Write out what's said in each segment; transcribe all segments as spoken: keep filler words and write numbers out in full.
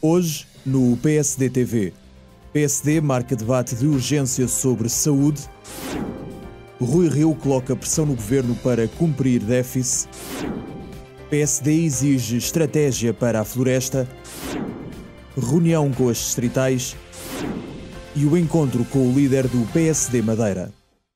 Hoje, no P S D T V, P S D marca debate de urgência sobre saúde, Rui Rio coloca pressão no governo para cumprir déficit, P S D exige estratégia para a floresta, reunião com as distritais e o encontro com o líder do P S D Madeira.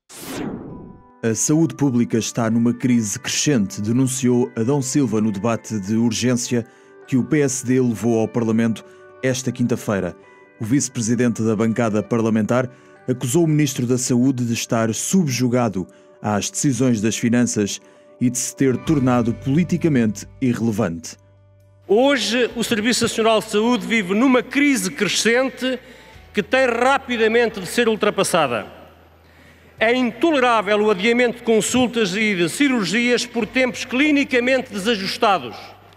A saúde pública está numa crise crescente, denunciou Adão Silva no debate de urgência que o P S D levou ao Parlamento esta quinta-feira. O vice-presidente da bancada parlamentar acusou o ministro da Saúde de estar subjugado às decisões das finanças e de se ter tornado politicamente irrelevante. Hoje, o Serviço Nacional de Saúde vive numa crise crescente que tem rapidamente de ser ultrapassada. É intolerável o adiamento de consultas e de cirurgias por tempos clinicamente desajustados.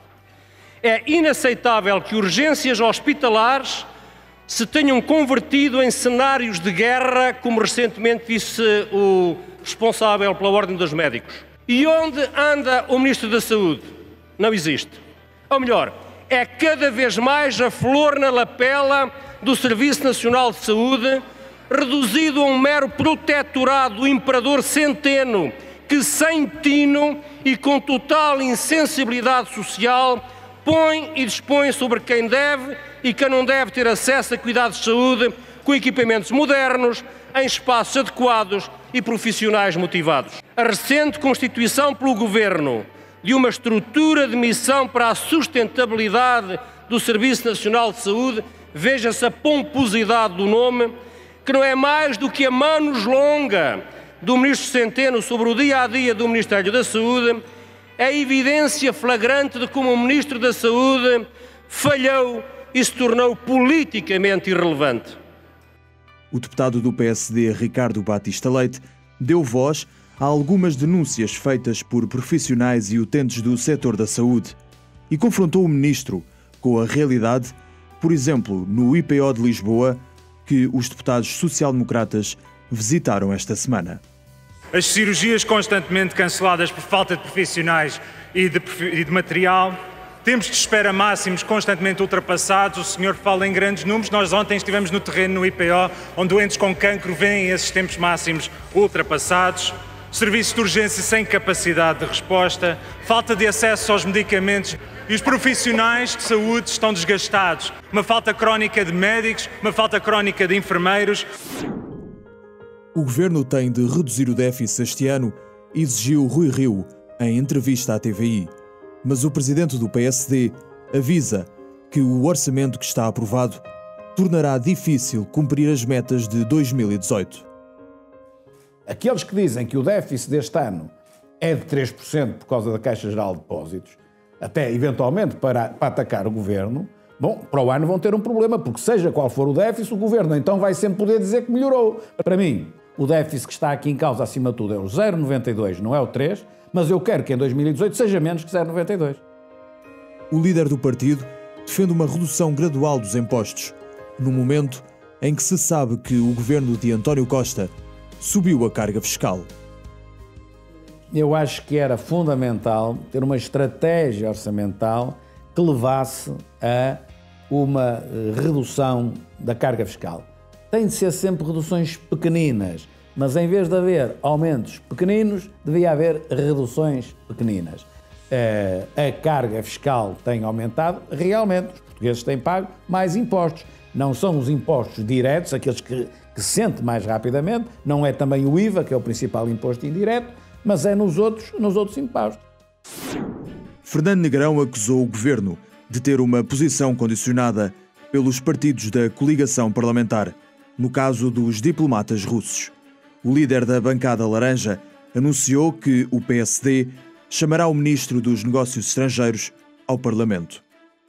É inaceitável que urgências hospitalares se tenham convertido em cenários de guerra, como recentemente disse o responsável pela Ordem dos Médicos. E onde anda o Ministro da Saúde? Não existe. Ou melhor, é cada vez mais a flor na lapela do Serviço Nacional de Saúde, reduzido a um mero protetorado do Imperador Centeno, que sem tino e com total insensibilidade social põe e dispõe sobre quem deve e quem não deve ter acesso a cuidados de saúde com equipamentos modernos, em espaços adequados e profissionais motivados. A recente constituição pelo Governo de uma estrutura de missão para a sustentabilidade do Serviço Nacional de Saúde, veja-se a pomposidade do nome, que não é mais do que a manos longa do Ministro Centeno sobre o dia-a-dia do Ministério da Saúde, é evidência flagrante de como o Ministro da Saúde falhou e se tornou politicamente irrelevante. O deputado do P S D, Ricardo Batista Leite, deu voz a algumas denúncias feitas por profissionais e utentes do setor da saúde e confrontou o ministro com a realidade, por exemplo, no I P O de Lisboa, que os deputados social-democratas visitaram esta semana. As cirurgias constantemente canceladas por falta de profissionais e de, e de material, tempos de espera máximos constantemente ultrapassados, o senhor fala em grandes números, nós ontem estivemos no terreno no I P O, onde doentes com cancro veem esses tempos máximos ultrapassados, serviços de urgência sem capacidade de resposta, falta de acesso aos medicamentos e os profissionais de saúde estão desgastados, uma falta crónica de médicos, uma falta crónica de enfermeiros. O governo tem de reduzir o déficit este ano, exigiu Rui Rio em entrevista à T V I. Mas o presidente do P S D avisa que o orçamento que está aprovado tornará difícil cumprir as metas de dois mil e dezoito. Aqueles que dizem que o déficit deste ano é de três por cento por causa da Caixa Geral de Depósitos, até eventualmente para, para atacar o governo, bom, para o ano vão ter um problema, porque seja qual for o déficit, o governo então vai sempre poder dizer que melhorou. Para mim, o déficit que está aqui em causa, acima de tudo, é o zero vírgula noventa e dois, não é o três, mas eu quero que em dois mil e dezoito seja menos que zero vírgula noventa e dois. O líder do partido defende uma redução gradual dos impostos, no momento em que se sabe que o governo de António Costa subiu a carga fiscal. Eu acho que era fundamental ter uma estratégia orçamental que levasse a uma redução da carga fiscal. Tem de ser sempre reduções pequeninas, mas em vez de haver aumentos pequeninos, devia haver reduções pequeninas. A carga fiscal tem aumentado, realmente, os portugueses têm pago mais impostos. Não são os impostos diretos, aqueles que, que se sentem mais rapidamente, não é também o I V A, que é o principal imposto indireto, mas é nos outros, nos outros impostos. Fernando Negrão acusou o governo de ter uma posição condicionada pelos partidos da coligação parlamentar, no caso dos diplomatas russos. O líder da bancada laranja anunciou que o P S D chamará o ministro dos Negócios Estrangeiros ao Parlamento.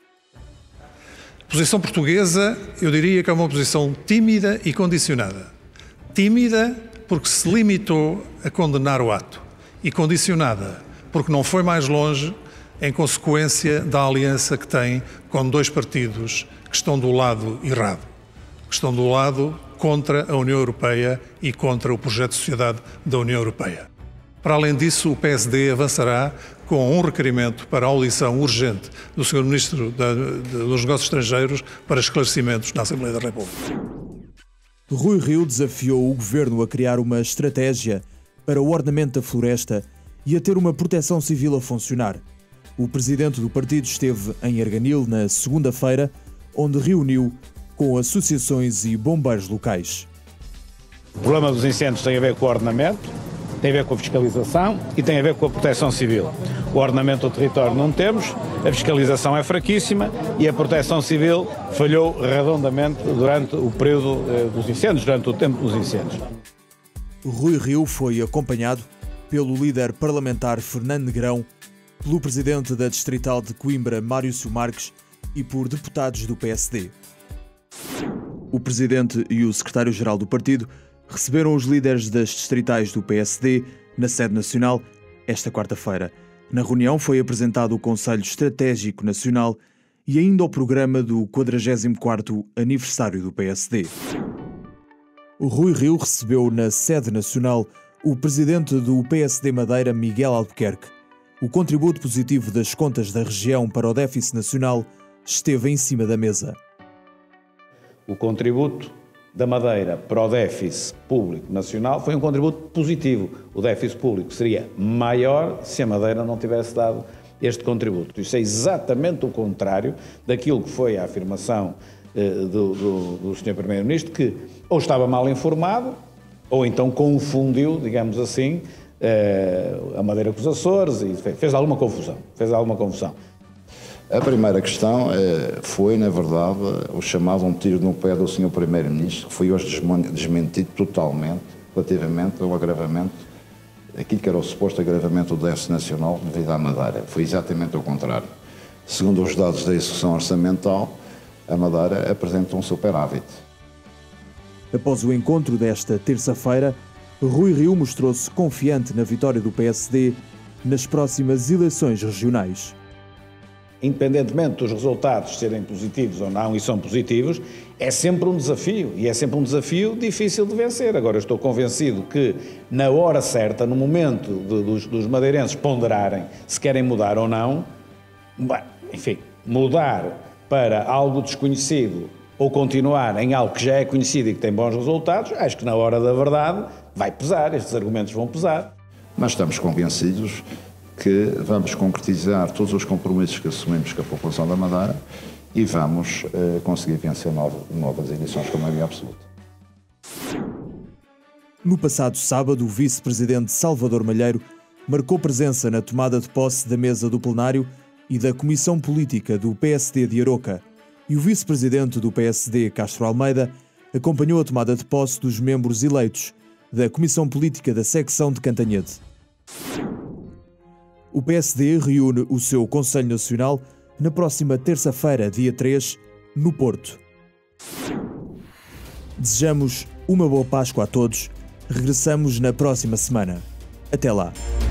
A posição portuguesa, eu diria que é uma posição tímida e condicionada. Tímida porque se limitou a condenar o ato e condicionada porque não foi mais longe em consequência da aliança que tem com dois partidos que estão do lado errado, que estão do lado contra a União Europeia e contra o projeto de sociedade da União Europeia. Para além disso, o P S D avançará com um requerimento para a audição urgente do senhor Ministro da, dos Negócios Estrangeiros para esclarecimentos na Assembleia da República. Rui Rio desafiou o Governo a criar uma estratégia para o ordenamento da floresta e a ter uma proteção civil a funcionar. O presidente do partido esteve em Arganil na segunda-feira, onde reuniu com associações e bombeiros locais. O problema dos incêndios tem a ver com o ordenamento, tem a ver com a fiscalização e tem a ver com a proteção civil. O ordenamento do território não temos, a fiscalização é fraquíssima e a proteção civil falhou redondamente durante o período dos incêndios, durante o tempo dos incêndios. Rui Rio foi acompanhado pelo líder parlamentar Fernando Negrão, pelo presidente da Distrital de Coimbra, Márcio Marques, e por deputados do P S D. O presidente e o secretário-geral do partido receberam os líderes das distritais do P S D na sede nacional esta quarta-feira. Na reunião foi apresentado o Conselho Estratégico Nacional e ainda o programa do quadragésimo quarto aniversário do P S D. O Rui Rio recebeu na sede nacional o presidente do P S D Madeira, Miguel Albuquerque. O contributo positivo das contas da região para o déficit nacional esteve em cima da mesa. O contributo da Madeira para o déficit público nacional foi um contributo positivo. O déficit público seria maior se a Madeira não tivesse dado este contributo. Isso é exatamente o contrário daquilo que foi a afirmação eh, do, do, do senhor Primeiro-Ministro, que ou estava mal informado, ou então confundiu, digamos assim, eh, a Madeira com os Açores e fez, fez alguma confusão. Fez alguma confusão. A primeira questão eh, foi, na verdade, o chamado um tiro no pé do senhor Primeiro-Ministro, que foi hoje desmentido totalmente relativamente ao agravamento, aquilo que era o suposto agravamento do déficit nacional devido à Madeira. Foi exatamente o contrário. Segundo os dados da execução orçamental, a Madeira apresenta um superávit. Após o encontro desta terça-feira, Rui Rio mostrou-se confiante na vitória do P S D nas próximas eleições regionais. Independentemente dos resultados serem positivos ou não, e são positivos, é sempre um desafio, e é sempre um desafio difícil de vencer. Agora, eu estou convencido que, na hora certa, no momento de, dos, dos madeirenses ponderarem se querem mudar ou não, bem, enfim, mudar para algo desconhecido ou continuar em algo que já é conhecido e que tem bons resultados, acho que na hora da verdade vai pesar, estes argumentos vão pesar. Nós estamos convencidos que vamos concretizar todos os compromissos que assumimos com a população da Madeira e vamos uh, conseguir vencer novas, novas eleições com maioria absoluta. No passado sábado, o vice-presidente Salvador Malheiro marcou presença na tomada de posse da mesa do plenário e da Comissão Política do P S D de Aroca, e o vice-presidente do P S D, Castro Almeida, acompanhou a tomada de posse dos membros eleitos da Comissão Política da secção de Cantanhede. O P S D reúne o seu Conselho Nacional na próxima terça-feira, dia três, no Porto. Desejamos uma boa Páscoa a todos. Regressamos na próxima semana. Até lá.